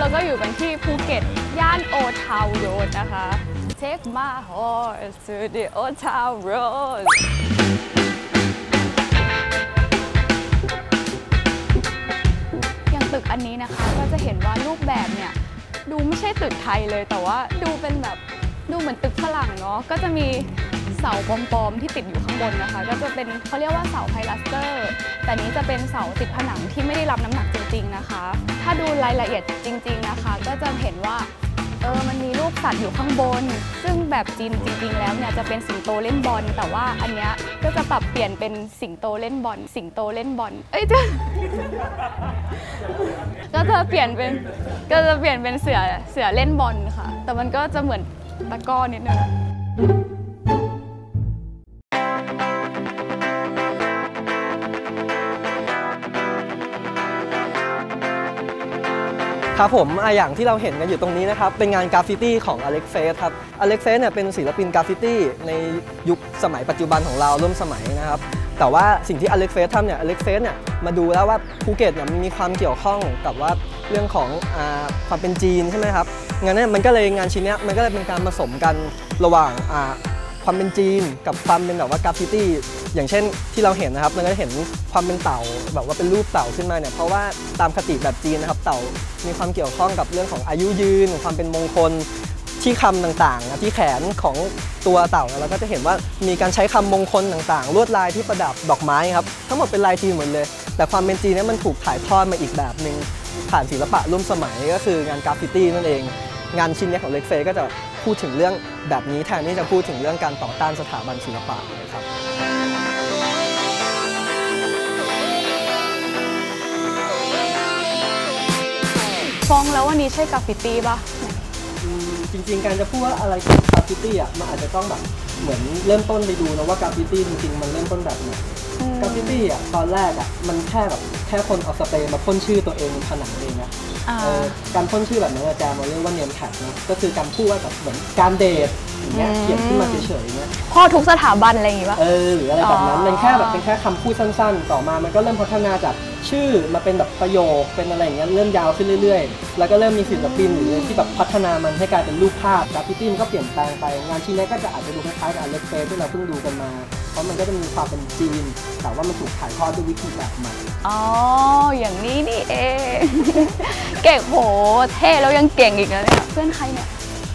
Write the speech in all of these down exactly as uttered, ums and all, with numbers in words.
ก็อยู่กันที่ภูเก็ตย่านโอทาวน์โรดนะคะ Take my horse to the Old Town Road อย่างตึกอันนี้นะคะก็จะเห็นว่ารูปแบบเนี่ยดูไม่ใช่ตึกไทยเลยแต่ว่าดูเป็นแบบดูเหมือนตึกฝรั่งเนาะก็จะมีเสาปลอมๆที่ติดอยู่ข้างบนนะคะก็จะเป็นเขาเรียกว่าเสาไพลาสเตอร์แต่นี้จะเป็นเสาติดผนังที่ไม่ได้รับน้ำหนักจริงๆนะคะถ้าดูรายละเอียดจริงๆนะคะก็จะเห็นว่าเออมันมีรูปสัตว์อยู่ข้างบนซึ่งแบบจีนจริงๆแล้วเนี่ยจะเป็นสิงโตเล่นบอลแต่ว่าอันเนี้ยก็จะปรับเปลี่ยนเป็นสิงโตเล่นบอลสิงโตเล่นบอลเอ้ยจะก็จะเปลี่ยนเป็นก็จะเปลี่ยนเป็นเสือเสือเล่นบอลค่ะแต่มันก็จะเหมือนตะก้อนิดนึงครับผมอย่างที่เราเห็นกันอยู่ตรงนี้นะครับเป็นงานกราฟฟิตี้ของอเล็กเฟสครับอเล็กเฟสเนี่ยเป็นศิลปินกราฟฟิตี้ในยุคสมัยปัจจุบันของเราร่วมสมัยนะครับแต่ว่าสิ่งที่อเล็กเฟสทำเนี่ยอเล็กเฟสเนี่ยมาดูแล้วว่าภูเก็ตเนี่ยมันมีความเกี่ยวข้องกับว่าเรื่องของอ่าความเป็นจีนใช่ไหมครับงั้นเนี่ยมันก็เลยงานชิ้นนี้มันก็เลยเป็นการผสมกันระหว่างอ่าความเป็นจีนกับความเป็นแบบว่ากราฟฟิตี้อย่างเช่นที่เราเห็นนะครับมันก็เห็นความเป็นเต่าแบบว่าเป็นรูปเต่าขึ้นมาเนี่ยเพราะว่าตามคติแบบจีนนะครับเต่ามีความเกี่ยวข้องกับเรื่องของอายุยืนความเป็นมงคลที่คำต่างๆที่แขนของตัวเต่าเราก็จะเห็นว่ามีการใช้คำมงคลต่างๆลวดลายที่ประดับดอกไม้ครับทั้งหมดเป็นลายจีนหมดเลยแต่ความเป็นจีนนั้นมันถูกถ่ายทอดมาอีกแบบหนึ่งผ่านศิลปะร่วมสมัยก็คืองานกราฟฟิตี้นั่นเองงานชิ้นนี้ของเล็กเฟก็จะพูดถึงเรื่องแบบนี้แทนที่จะพูดถึงเรื่องการต่อต้านสถาบันศิลปะนะครับฟ้องแล้ววันนี้ใช่กราฟฟิตี้ป่ะจริงๆการจะพูดว่าอะไรคือกราฟฟิตี้อ่ะมันอาจจะต้องแบบเหมือนเริ่มต้นไปดูนะว่ากราฟฟิตี้จริงๆมันเริ่มต้นแบบไหนกราฟฟิตี้อ่ะตอนแรกอ่ะมันแค่แบบแค่คนเอาสเปรย์มาพ่นชื่อตัวเองบนผนังเองนะการพ่นชื่อแบบนั้นอาจารย์มาเรียกว่าเนมแท็กนะก็คือการพูดว่าแบบเหมือนการเดทอย่างเงี้ยเขียนขึ้นมาเฉยๆเนี่ยพ่อทุกสถาบันอะไรอย่างงี้ป่ะเออหรืออะไรแบบนั้นมันแค่แบบเป็นแค่คำพูดสั้นๆต่อมามันก็เริ่มพัฒนาจากชื่อมาเป็นแบบประโยคเป็นอะไรอย่างเงี้ยเริ่มยาวขึ้นเรื่อยๆแล้วก็เริ่มมีศิลปินหรือที่แบบพัฒนามันให้กลายเป็นรูปภาพกราฟฟิตี้มันก็เปลี่ยนแปลงไปงานชิ้นนี้ก็จะอาจจะดูคล้ายๆกับอเล็กเฟสที่เราเพิ่งดูกันมาเพราะมันก็จะมีความเป็นจีนแต่ว่ามันถูกถ่ายทอดด้วยวิธีแบบใหม่อ๋ออย่างนี้นี่เองเก่งโหเท่แล้วยังเก่งอีกนะเนี่ยเพื่อนใครเนี่ย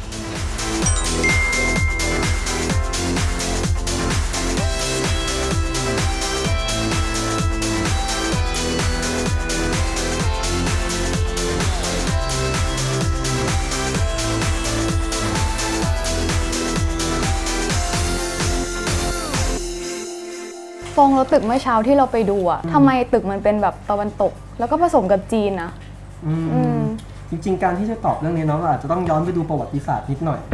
ฟงแล้วตึกเมื่อเช้าที่เราไปดูอะทำไมตึกมันเป็นแบบตะวันตกแล้วก็ผสมกับจีนนะจริงๆการที่จะตอบเรื่องนี้เนาะเราอาจจะต้องย้อนไปดูประวัติศาสตร์นิดหน่อย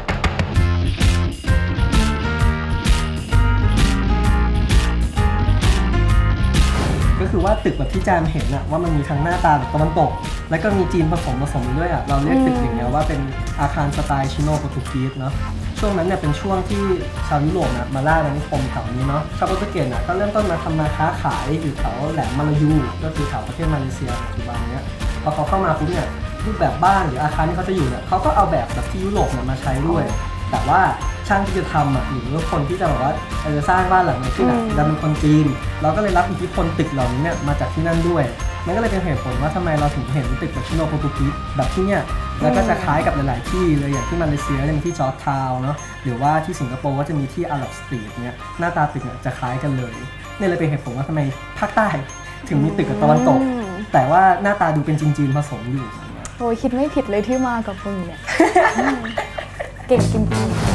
ก็คือว่าตึกแบบที่แจมเห็นอะว่ามันมีทั้งหน้าตาแบบตะวันตกแล้วก็มีจีนผสมผสมด้วยอะเราเรียกตึกอย่างเงี้ยว่าเป็นอาคารสไตล์ชิโนโปรตุเกสเนาะช่วงนั้นเนี่ยเป็นช่วงที่ชาวยุโรปนะมาล่าอาณานิคมแถวนี้เนาะชาวโปรตุเกสน่ะก็เริ่มต้นมาทำมาค้าขายอยู่แถวแหลมมาลายูก็คือแถวประเทศมาเลเซียปัจจุบันเนี้ยพอเขาเข้ามาปุ๊บเนี่ยรูปแบบบ้านหรืออาคารที่เขาจะอยู่เนี่ยเขาก็เอาแบบแบบที่ยุโรปเนี่ยมาใช้ด้วยแต่ว่าช่างที่จะทำอ่ะหรือคนที่จะแบบว่าเออสร้างบ้านหลังนี้ขึ้นอ่ะจะเป็นคนจีนเราก็เลยรับอิทธิพลตึกเหล่านี้เนี่ยมาจากที่นั่นด้วยมันก็เลยเป็นเหตุผลว่าทำไมเราถึงเห็นตึกแบบชิโนโปรตุเกสแบบที่เนี่ยแล้วก็จะคล้ายกับหลายๆที่เลยอย่างที่มาเลเซียเนี่ยมีที่จอร์จทาวน์เนาะหรือว่าที่สิงคโปร์ก็จะมีที่อาหรับสตรีทเนี่ยหน้าตาตึกเนี่ยจะคล้ายกันเลยนี่เลยเป็นเหตุผลว่าทำไมภาคใต้ถึงมีตึกกับตะวันตกแต่ว่าหน้าตาดูเป็นจีนๆผสมอยู่โอ้ยคิดไม่ผิดเลยที่มากับมึงเนี่ย เก่งจริงๆ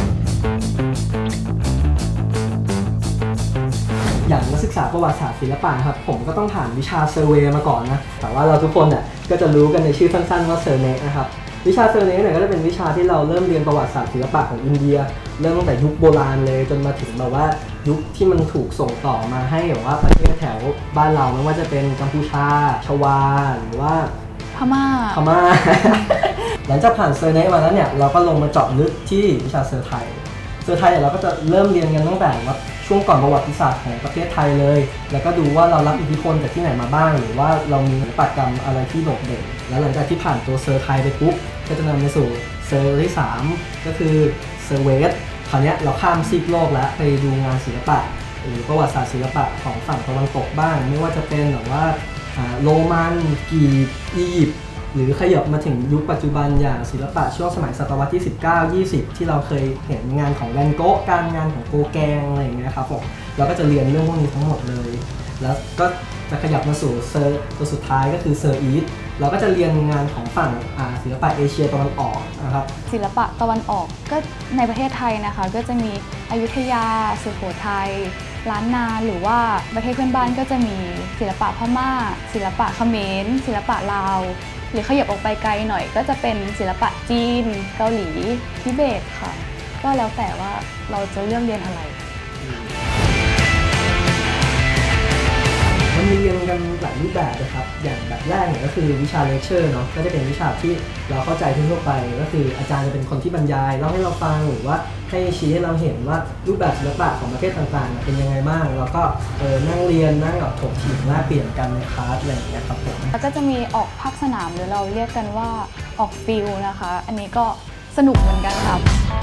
อย่างนักศึกษาประวัติศาสตร์ศิลปะครับผมก็ต้องผ่านวิชาเซอร์เวย์มาก่อนนะแต่ว่าเราทุกคนเนี่ยก็จะรู้กันในชื่อสั้นๆว่าเซอร์เนนะครับวิชาเซอร์เนเนี่ยก็จะเป็นวิชาที่เราเริ่มเรียนประวัติศาสตร์ศิลปะของอินเดียเริ่มตั้งแต่ยุคโบราณเลยจนมาถึงแบบว่ายุคที่มันถูกส่งต่อมาให้แบบว่าประเทศแถวบ้านเราไม่ว่าจะเป็นกัมพูชาชวาหรือว่าพม่าพม่า หลังจากผ่านเซอร์เนมาแล้วเนี่ยเราก็ลงมาเจาะลึกที่วิชาเซอร์ไทยเซอร์ไทยเราก็จะเริ่มเรียนกันตั้งแต่ว่าชช่วงก่อนประวัติศาสตร์ของประเทศไทยเลยแล้วก็ดูว่าเรารับอิทธิพลจากที่ไหนมาบ้างหรือว่าเรามีศิลปกรรมอะไรที่โดดเด่นแล้วหลังจากที่ผ่านตัวเซอร์ไทยไปปุ๊บก็จะนำไปสู่เซอร์ที่สามก็คือเซอร์เวสคราวนี้เราข้ามซีกโลกแล้วไปดูงานศิลปะหรือประวัติศาสตร์ศิลปะของฝั่งตะวันตกบ้างไม่ว่าจะเป็นแบบว่าโรมันกรีกอียิปต์หรือขยับมาถึงยุคปัจจุบันอย่างศิลปะช่วงสมัยศตวรรษที่สิบเก้า ยี่สิบที่เราเคยเห็นงานของแวนโก๊ะการงานของโกแกงอะไรอย่างเงี้ยครับผมเราก็จะเรียนเรื่องพวกนี้ทั้งหมดเลยแล้วก็จะขยับมาสู่เซอร์ตัวสุดท้ายก็คือเซอร์อีทเราก็จะเรียนงานของฝั่งศิลปะเอเชียตะวันออกนะครับศิลปะตะวันออกก็ในประเทศไทยนะคะก็จะมีอยุธยาสุโขทัยล้านนาหรือว่าประเทศเพื่อนบ้านก็จะมีศิลปะพม่าศิลปะเขมรศิลปะลาวหรือขยับออกไปไกลหน่อยก็จะเป็นศิลปะจีนเกาหลีทิเบตค่ะก็แล้วแต่ว่าเราจะเลือกเรียนอะไรมันมีเรียนกันหลายรูปแบบนะครับอย่างแบบแรกเนี่ยก็คือวิชาเลคเชอร์เนาะก็จะเป็นวิชาที่เราเข้าใจทั่วไปก็คืออาจารย์จะเป็นคนที่บรรยายเล่าให้เราฟังหรือว่าให้ชี้ให้เราเห็นว่ารูปแบบศิลปะของประเทศต่างๆเป็นยังไงบ้างแล้วก็เออนั่งเรียนนั่งแบบถกเถียงแลกเปลี่ยนกันในคลาสอะไรอย่างเงี้ยครับผมแล้วก็จะมีออกภาคสนามหรือเราเรียกกันว่าออกฟิลนะคะอันนี้ก็สนุกเหมือนกันค่ะ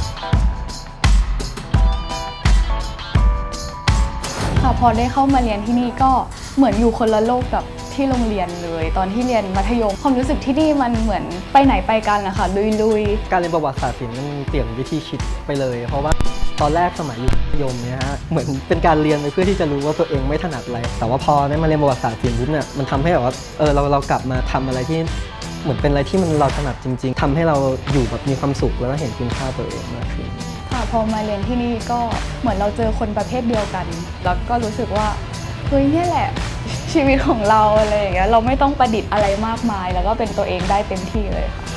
ค่ะพอได้เข้ามาเรียนที่นี่ก็เหมือนอยู่คนละโลกกับที่โรงเรียนเลยตอนที่เรียนมัธยมความรู้สึกที่นี่มันเหมือนไปไหนไปกันนะคะลุยๆการเรียนประวัติศาสตร์ศิลป์มันเปลี่ยนวิธีคิดไปเลยเพราะว่าตอนแรกสมัยอยู่มัธยมเนี่ยฮะเหมือนเป็นการเรียนไปเพื่อที่จะรู้ว่าตัวเองไม่ถนัดอะไรแต่ว่าพอได้มาเรียนประวัติศาสตร์ศิลป์ปุ๊บเนี่ยมันทำให้แบบว่าเออเราเรากลับมาทำอะไรที่เหมือนเป็นอะไรที่มันเราถนัดจริงๆทำให้เราอยู่แบบมีความสุขแล้วก็เห็นคุณค่าตัวเองมากขึ้นค่ะพอมาเรียนที่นี่ก็เหมือนเราเจอคนประเภทเดียวกันแล้วก็รู้สึกว่าเฮ้ยนี่แหละชีวิตของเราอะไรอย่างเงี้ยเราไม่ต้องประดิษฐ์อะไรมากมายแล้วก็เป็นตัวเองได้เต็มที่เลยค่ะ